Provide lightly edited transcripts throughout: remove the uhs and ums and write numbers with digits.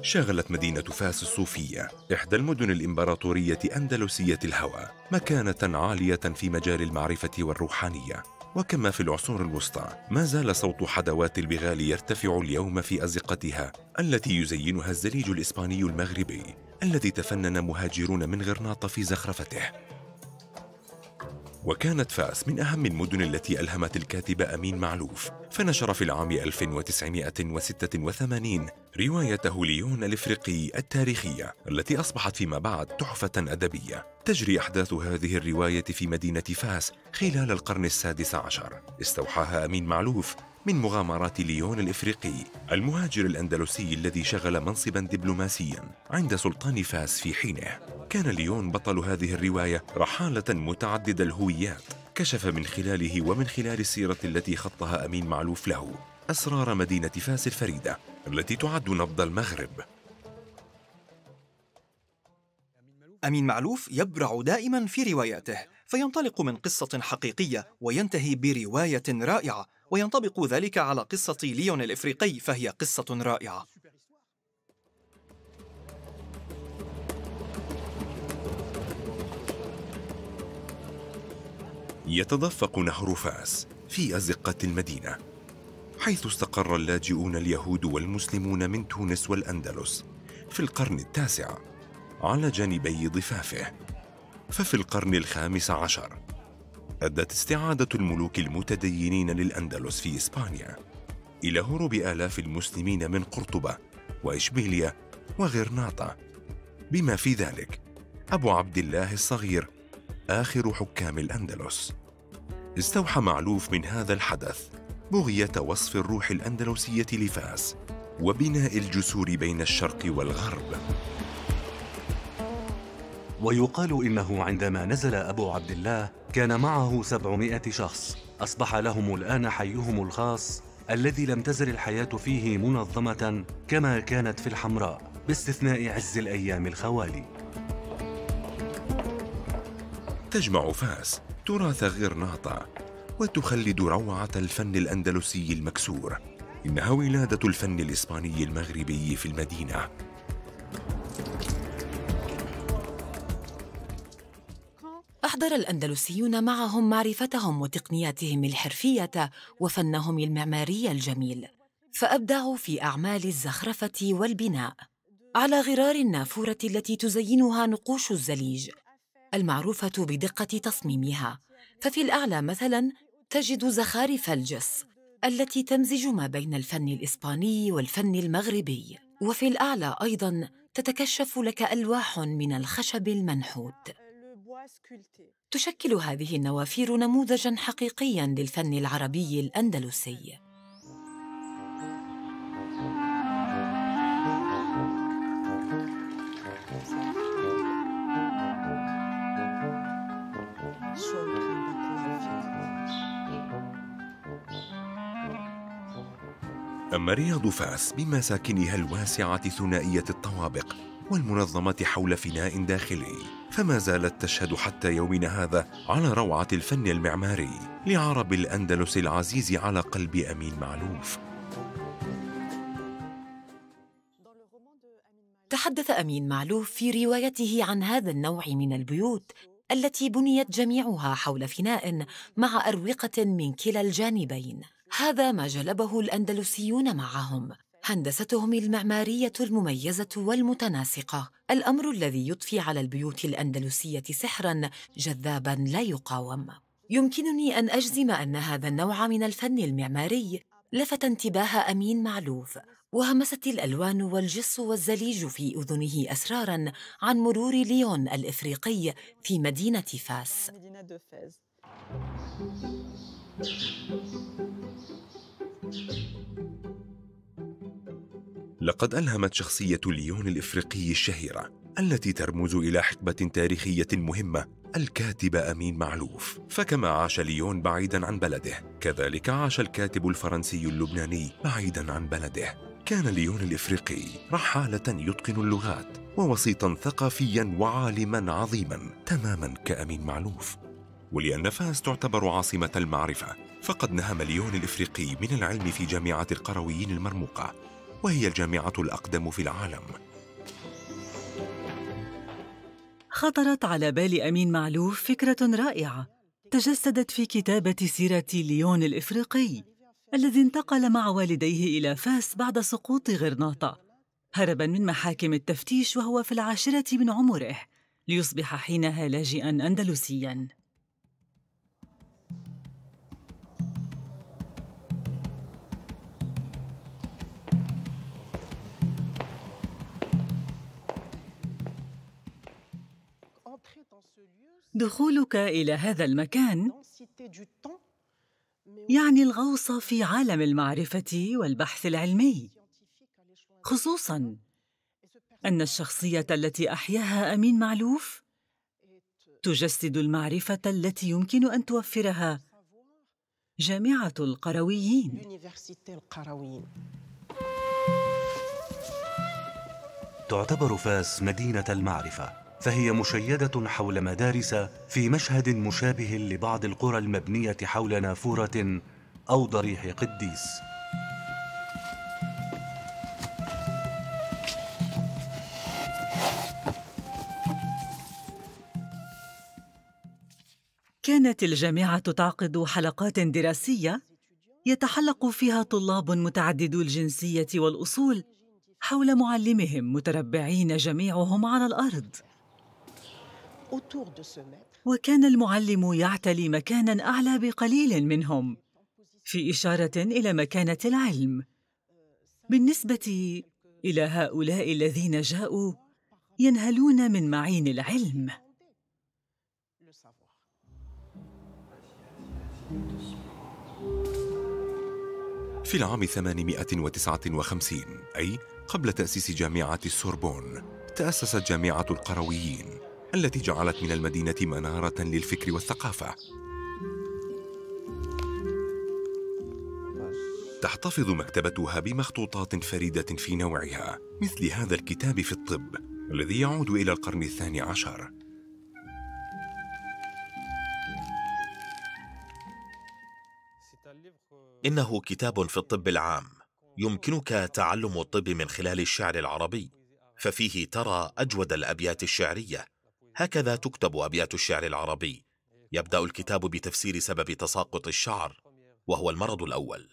شغلت مدينة فاس الصوفية إحدى المدن الإمبراطورية أندلسية الهوى مكانة عالية في مجال المعرفة والروحانية. وكما في العصور الوسطى، ما زال صوت حدوات البغال يرتفع اليوم في أزقتها التي يزينها الزليج الإسباني المغربي الذي تفنن مهاجرون من غرناطة في زخرفته. وكانت فاس من أهم المدن التي ألهمت الكاتب أمين معلوف، فنشر في العام 1986 روايته ليون الإفريقي التاريخية التي أصبحت فيما بعد تحفة أدبية. تجري أحداث هذه الرواية في مدينة فاس خلال القرن السادس عشر، استوحاها أمين معلوف من مغامرات ليون الإفريقي المهاجر الأندلسي الذي شغل منصبا دبلوماسيا عند سلطان فاس في حينه. كان ليون بطل هذه الرواية رحالة متعدد الهويات، كشف من خلاله ومن خلال السيرة التي خطها أمين معلوف له أسرار مدينة فاس الفريدة التي تعد نبض المغرب. أمين معلوف يبرع دائما في رواياته، فينطلق من قصة حقيقية وينتهي برواية رائعة، وينطبق ذلك على قصة ليون الإفريقي، فهي قصة رائعة. يتدفق نهر فاس في أزقة المدينة، حيث استقر اللاجئون اليهود والمسلمون من تونس والأندلس في القرن التاسع على جانبي ضفافه. ففي القرن الخامس عشر أدت استعادة الملوك المتدينين للأندلس في إسبانيا إلى هروب آلاف المسلمين من قرطبة وإشبيلية وغرناطة، بما في ذلك أبو عبد الله الصغير آخر حكام الأندلس. استوحى معلوف من هذا الحدث بغية وصف الروح الأندلسية لفاس وبناء الجسور بين الشرق والغرب. ويقال إنه عندما نزل أبو عبد الله كان معه 700 شخص، أصبح لهم الآن حيهم الخاص الذي لم تزل الحياة فيه منظمة كما كانت في الحمراء، باستثناء عز الأيام الخوالي. تجمع فاس تراث غرناطة وتخلد روعة الفن الأندلسي المكسور. إنها ولادة الفن الإسباني المغربي في المدينة. أحضر الأندلسيون معهم معرفتهم وتقنياتهم الحرفية وفنهم المعماري الجميل، فأبدعوا في أعمال الزخرفة والبناء على غرار النافورة التي تزينها نقوش الزليج المعروفة بدقة تصميمها. ففي الأعلى مثلاً تجد زخارف الجص التي تمزج ما بين الفن الإسباني والفن المغربي، وفي الأعلى أيضاً تتكشف لك ألواح من الخشب المنحوت. تشكل هذه النوافير نموذجاً حقيقياً للفن العربي الأندلسي. أما رياض فاس بمساكنها الواسعة ثنائية الطوابق والمنظمة حول فناء داخلي، فما زالت تشهد حتى يومنا هذا على روعة الفن المعماري لعرب الأندلس العزيز على قلب أمين معلوف. تحدث أمين معلوف في روايته عن هذا النوع من البيوت التي بنيت جميعها حول فناء مع أروقة من كلا الجانبين. هذا ما جلبه الأندلسيون معهم، هندستهم المعمارية المميزة والمتناسقة، الأمر الذي يضفي على البيوت الأندلسية سحراً جذاباً لا يقاوم. يمكنني أن أجزم أن هذا النوع من الفن المعماري لفت انتباه أمين معلوف، وهمست الألوان والجص والزليج في أذنه أسراراً عن مرور ليون الإفريقي في مدينة فاس. لقد ألهمت شخصية ليون الإفريقي الشهيرة التي ترمز إلى حقبة تاريخية مهمة الكاتب أمين معلوف. فكما عاش ليون بعيداً عن بلده، كذلك عاش الكاتب الفرنسي اللبناني بعيداً عن بلده. كان ليون الإفريقي رحالة يتقن اللغات ووسيطاً ثقافياً وعالماً عظيماً تماماً كأمين معلوف. ولأن فاس تعتبر عاصمة المعرفة، فقد نهم ليون الإفريقي من العلم في جامعة القرويين المرموقة، وهي الجامعة الأقدم في العالم. خطرت على بال أمين معلوف فكرة رائعة تجسدت في كتابة سيرة ليون الإفريقي الذي انتقل مع والديه إلى فاس بعد سقوط غرناطة، هرباً من محاكم التفتيش وهو في 10 من عمره، ليصبح حينها لاجئاً أندلسياً. دخولك إلى هذا المكان يعني الغوص في عالم المعرفة والبحث العلمي، خصوصاً أن الشخصية التي أحياها أمين معلوف تجسد المعرفة التي يمكن أن توفرها جامعة القرويين. تعتبر فاس مدينة المعرفة، فهي مشيدة حول مدارس في مشهد مشابه لبعض القرى المبنية حول نافورة أو ضريح قديس. كانت الجامعة تعقد حلقات دراسية يتحلق فيها طلاب متعددو الجنسية والأصول حول معلمهم متربعين جميعهم على الأرض، وكان المعلم يعتلي مكاناً أعلى بقليل منهم، في إشارة إلى مكانة العلم بالنسبة إلى هؤلاء الذين جاءوا ينهلون من معين العلم. في العام 859 أي قبل تأسيس جامعة السوربون، تأسست جامعة القرويين التي جعلت من المدينة منارة للفكر والثقافة. تحتفظ مكتبتها بمخطوطات فريدة في نوعها مثل هذا الكتاب في الطب الذي يعود إلى القرن 12. إنه كتاب في الطب العام، يمكنك تعلم الطب من خلال الشعر العربي، ففيه ترى أجود الأبيات الشعرية. هكذا تكتب أبيات الشعر العربي. يبدأ الكتاب بتفسير سبب تساقط الشعر، وهو المرض الأول.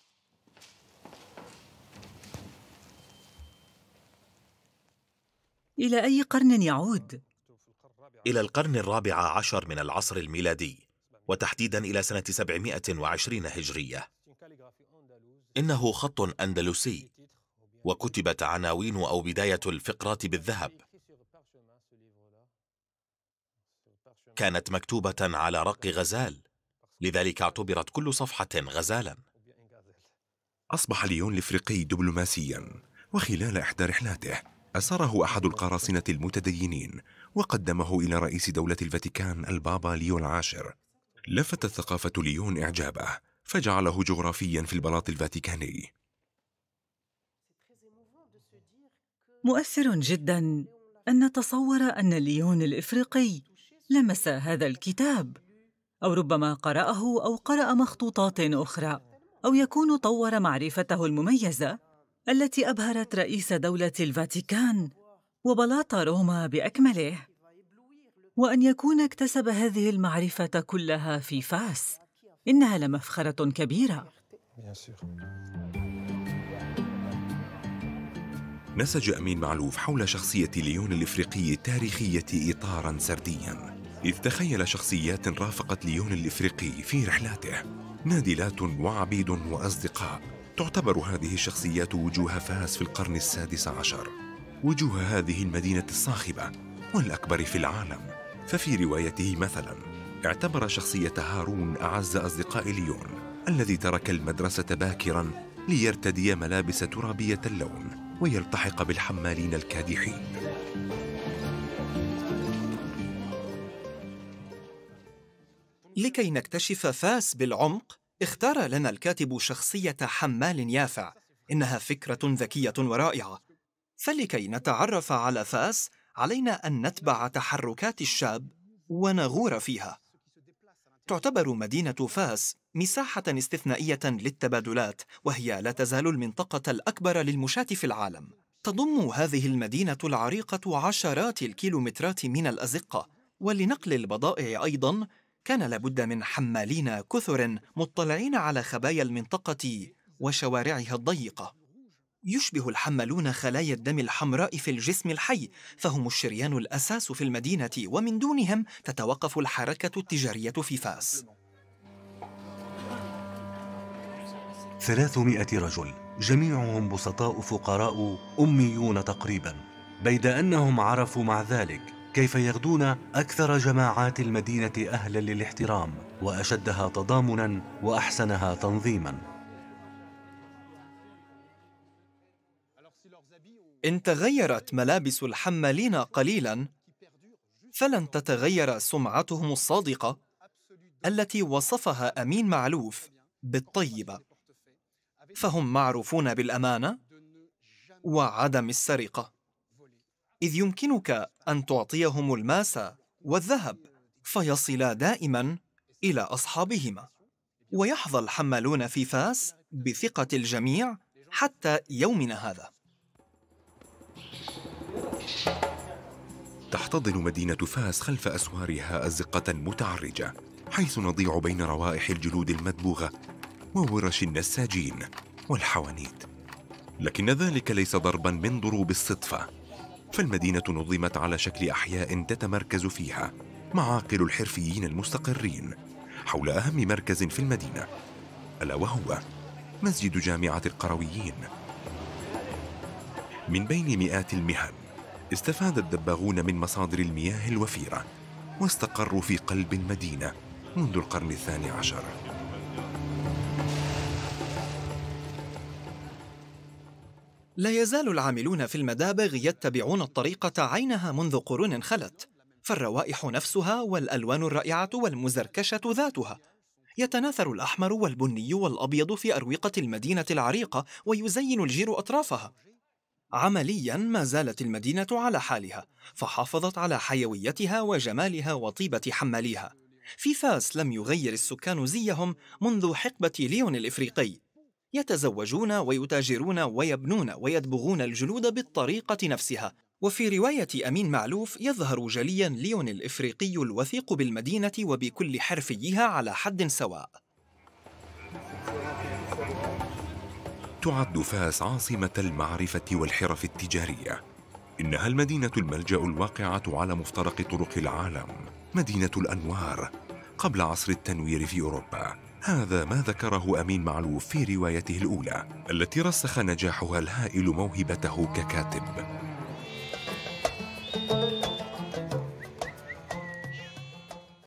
إلى أي قرن يعود؟ إلى القرن 14 من العصر الميلادي، وتحديداً إلى سنة 720 هجرية. إنه خط أندلسي، وكتبت عناوين أو بداية الفقرات بالذهب. كانت مكتوبة على رق غزال، لذلك اعتبرت كل صفحة غزالاً. أصبح ليون الإفريقي دبلوماسياً، وخلال إحدى رحلاته أسره أحد القراصنة المتدينين وقدمه إلى رئيس دولة الفاتيكان البابا ليو العاشر. لفتت ثقافة ليون إعجابه، فجعله جغرافياً في البلاط الفاتيكاني. مؤثر جداً أن نتصور أن ليون الإفريقي لمس هذا الكتاب، أو ربما قرأه أو قرأ مخطوطات أخرى، أو يكون طور معرفته المميزة التي أبهرت رئيس دولة الفاتيكان وبلاط روما بأكمله، وأن يكون اكتسب هذه المعرفة كلها في فاس. إنها لمفخرة كبيرة. نسج أمين معلوف حول شخصية ليون الإفريقي التاريخية إطاراً سردياً، إذ تخيل شخصيات رافقت ليون الإفريقي في رحلاته، نادلات وعبيد وأصدقاء. تعتبر هذه الشخصيات وجوه فاس في القرن 16، وجوه هذه المدينة الصاخبة والأكبر في العالم. ففي روايته مثلاً اعتبر شخصية هارون أعز أصدقاء ليون، الذي ترك المدرسة باكراً ليرتدي ملابس ترابية اللون ويلتحق بالحمالين الكادحين. لكي نكتشف فاس بالعمق، اختار لنا الكاتب شخصية حمال يافع. إنها فكرة ذكية ورائعة. فلكي نتعرف على فاس، علينا أن نتبع تحركات الشاب ونغور فيها. تعتبر مدينة فاس مساحة استثنائية للتبادلات، وهي لا تزال المنطقة الأكبر للمشاة في العالم. تضم هذه المدينة العريقة عشرات الكيلومترات من الأزقة، ولنقل البضائع أيضاً كان لابد من حمالين كثر مطلعين على خبايا المنطقة وشوارعها الضيقة. يشبه الحمالون خلايا الدم الحمراء في الجسم الحي، فهم الشريان الأساس في المدينة، ومن دونهم تتوقف الحركة التجارية في فاس. 300 رجل، جميعهم بسطاء فقراء أميون تقريبا، بيد أنهم عرفوا مع ذلك كيف يغدون أكثر جماعات المدينة أهلا للاحترام، وأشدها تضامنا وأحسنها تنظيما. إن تغيرت ملابس الحمالين قليلاً، فلن تتغير سمعتهم الصادقة التي وصفها أمين معلوف بالطيبة، فهم معروفون بالأمانة وعدم السرقة، إذ يمكنك أن تعطيهم الماس والذهب فيصلا دائماً إلى أصحابهما. ويحظى الحمالون في فاس بثقة الجميع حتى يومنا هذا. تحتضن مدينة فاس خلف أسوارها أزقة متعرجة، حيث نضيع بين روائح الجلود المدبوغة وورش النساجين والحوانيت. لكن ذلك ليس ضرباً من ضروب الصدفة، فالمدينة نظمت على شكل أحياء تتمركز فيها معاقل الحرفيين المستقرين حول أهم مركز في المدينة، ألا وهو مسجد جامعة القرويين. من بين مئات المهن استفاد الدباغون من مصادر المياه الوفيرة، واستقروا في قلب المدينة منذ القرن 12. لا يزال العاملون في المدابغ يتبعون الطريقة عينها منذ قرون خلت، فالروائح نفسها والألوان الرائعة والمزركشة ذاتها. يتناثر الأحمر والبني والأبيض في أروقة المدينة العريقة، ويزين الجير أطرافها. عملياً ما زالت المدينة على حالها، فحافظت على حيويتها وجمالها وطيبة حماليها. في فاس لم يغير السكان زيهم منذ حقبة ليون الإفريقي، يتزوجون ويتاجرون ويبنون ويدبغون الجلود بالطريقة نفسها. وفي رواية أمين معلوف يظهر جلياً ليون الإفريقي الوثيق بالمدينة وبكل حرفيها على حد سواء. تعد فاس عاصمة المعرفة والحرف التجارية. إنها المدينة الملجأ الواقعة على مفترق طرق العالم، مدينة الأنوار قبل عصر التنوير في أوروبا. هذا ما ذكره أمين معلوف في روايته الأولى، التي رسخ نجاحها الهائل موهبته ككاتب.